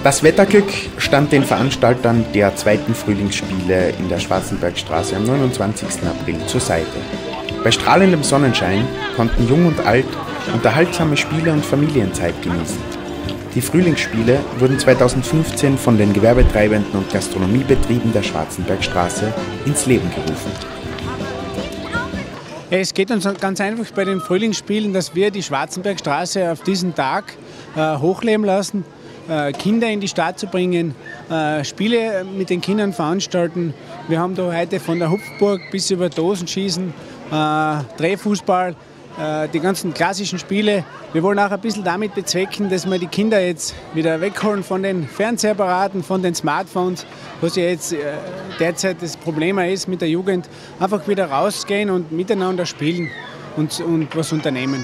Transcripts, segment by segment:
Das Wetterglück stand den Veranstaltern der zweiten Frühlingsspiele in der Schwarzenbergstraße am 29. April zur Seite. Bei strahlendem Sonnenschein konnten Jung und Alt unterhaltsame Spiele und Familienzeit genießen. Die Frühlingsspiele wurden 2015 von den Gewerbetreibenden und Gastronomiebetrieben der Schwarzenbergstraße ins Leben gerufen. Es geht uns ganz einfach bei den Frühlingsspielen, dass wir die Schwarzenbergstraße auf diesen Tag hochleben lassen, Kinder in die Stadt zu bringen, Spiele mit den Kindern veranstalten. Wir haben da heute von der Hupfburg bis über Dosenschießen, Drehfußball, die ganzen klassischen Spiele. Wir wollen auch ein bisschen damit bezwecken, dass wir die Kinder jetzt wieder wegholen von den Fernsehapparaten, von den Smartphones, was ja jetzt derzeit das Problem ist mit der Jugend. Einfach wieder rausgehen und miteinander spielen und was unternehmen.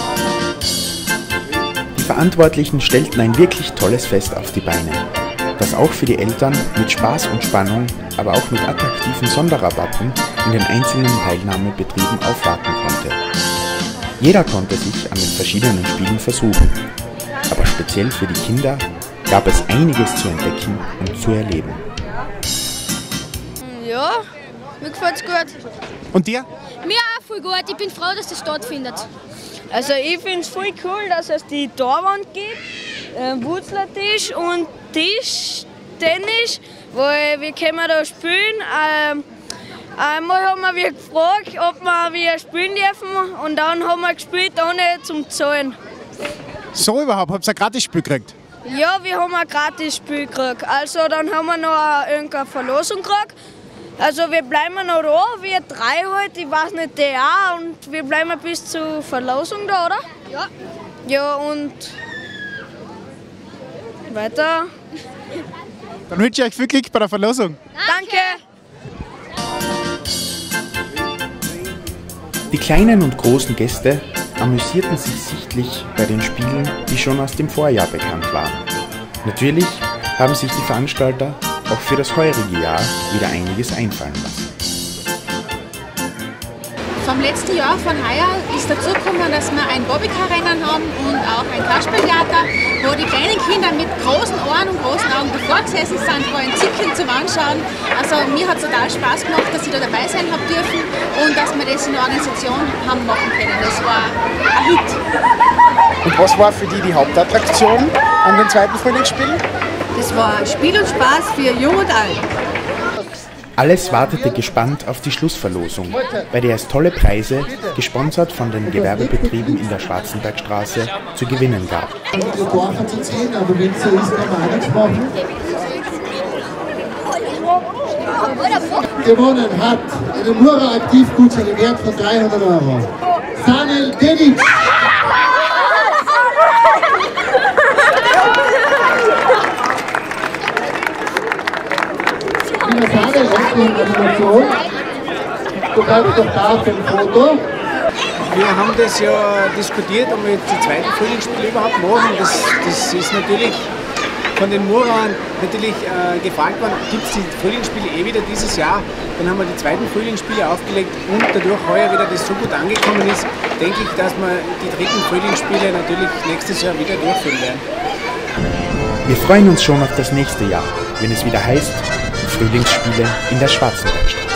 Die Verantwortlichen stellten ein wirklich tolles Fest auf die Beine, das auch für die Eltern mit Spaß und Spannung, aber auch mit attraktiven Sonderrabatten in den einzelnen Teilnahmebetrieben aufwarten konnte. Jeder konnte sich an den verschiedenen Spielen versuchen, aber speziell für die Kinder gab es einiges zu entdecken und zu erleben. Ja, mir gefällt es gut. Und dir? Mir auch voll gut. Ich bin froh, dass das stattfindet. Also ich finde es voll cool, dass es die Torwand gibt, Wutzlertisch und Tischtennis, weil wir können da spielen. Einmal haben wir gefragt, ob wir spielen dürfen und dann haben wir gespielt, ohne zum Zahlen. So überhaupt? Habt ihr ein Gratisspiel gekriegt? Ja, wir haben ein Gratisspiel gekriegt. Also dann haben wir noch irgendeine Verlosung gekriegt. Also wir bleiben noch da, wir drei halt, ich weiß nicht, der auch. Und wir bleiben bis zur Verlosung da, oder? Ja. Ja, und weiter. Dann wünsche ich euch viel Glück bei der Verlosung. Danke. Die kleinen und großen Gäste amüsierten sich sichtlich bei den Spielen, die schon aus dem Vorjahr bekannt waren. Natürlich haben sich die Veranstalter auch für das heurige Jahr wieder einiges einfallen lassen. Vom letzten Jahr von heuer ist dazu gekommen, dass wir ein Bobbycar-Rennen haben und auch ein Kasperltheater, wo die kleinen Kinder mit großen Ohren und großen Augen davor gesessen sind, vor ein Zickchen zum Anschauen. Also mir hat es total Spaß gemacht, dass ich da dabei sein habe dürfen und dass wir das in der Organisation haben machen können. Das war ein Hit. Und was war für die Hauptattraktion an den zweiten Frühlingsspielen? Das war Spiel und Spaß für Jung und Alt. Alles wartete gespannt auf die Schlussverlosung, bei der es tolle Preise, gesponsert von den Gewerbebetrieben in der Schwarzenbergstraße, zu gewinnen gab. Gewonnen hat einen Mura-Aktivgutschein im Wert von 300 €. Sanel Dedic. Lieber Sanel, herzliche Gratulation. Du bleibst doch da auf dem Foto. Wir haben das ja diskutiert, ob wir jetzt die zweiten Frühlingsspiele überhaupt machen. Das ist natürlich von den Murern natürlich gefragt worden, gibt es die Frühlingsspiele wieder dieses Jahr? Dann haben wir die zweiten Frühlingsspiele aufgelegt und dadurch heuer wieder das so gut angekommen ist, denke ich, dass wir die dritten Frühlingsspiele natürlich nächstes Jahr wieder durchführen werden. Wir freuen uns schon auf das nächste Jahr, wenn es wieder heißt, Frühlingsspiele in der Schwarzenbergstraße.